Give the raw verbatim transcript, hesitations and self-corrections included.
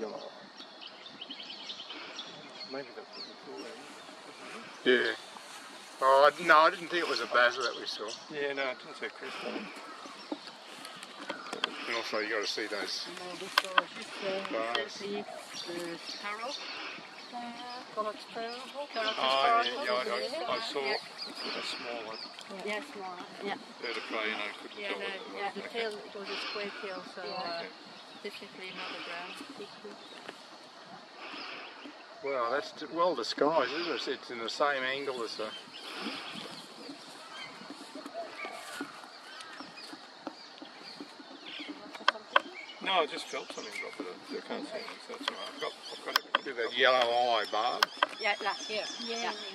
yellow eye. Maybe that's what we call it. Yeah. Oh, I, no, I didn't think it was a Baza that we saw. Yeah, no, it didn't say crystal. And also you got to see those. No, this was just uh, Bars. the, the sparrow. Coloured sparrow. Coloured Oh, sparrow. yeah, yeah, I, I, I saw Yeah. A small one. Yeah, small. Yeah. bird of prey, you know, couldn't Yeah, tell no, what it was. yeah, the Okay. tail, it was a square tail, so Yeah. uh, Okay. definitely not a brown. Well, that's t- well disguised, isn't it? It's in the same angle as the... No, I just felt something drop it. I can't see it, so that's all right. I've got, I've got it. Look at that yellow eye, Barb. Yeah, that's here. Yeah.